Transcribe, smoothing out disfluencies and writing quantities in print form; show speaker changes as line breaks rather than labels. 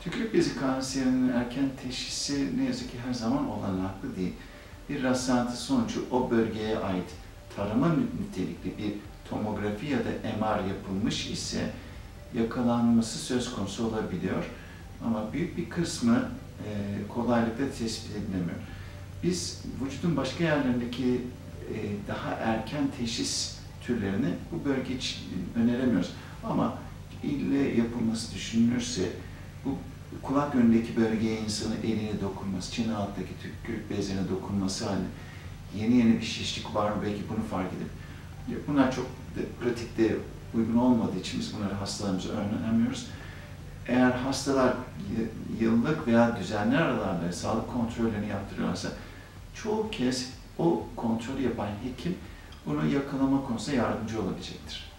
Tükürük bezi kanserinin erken teşhisi ne yazık ki her zaman olanaklı değil. Bir rastlantı sonucu o bölgeye ait tarama nitelikli bir tomografi ya da MR yapılmış ise yakalanması söz konusu olabiliyor. Ama büyük bir kısmı kolaylıkla tespit edilemiyor. Biz vücudun başka yerlerindeki daha erken teşhis türlerini bu bölge için öneremiyoruz. Ama ille yapılması düşünülürse bu kulak önündeki bölgeye insanın eline dokunması, çene alttaki tükürük bezlerine dokunması halinde yeni bir şişlik var mı belki bunu fark edip bunlar çok pratikte uygun olmadığı için biz bunları hastalarımıza önermiyoruz. Eğer hastalar yıllık veya düzenli aralarla sağlık kontrollerini yaptırıyorlarsa çoğu kez o kontrolü yapan hekim bunu yakalama konusunda yardımcı olabilecektir.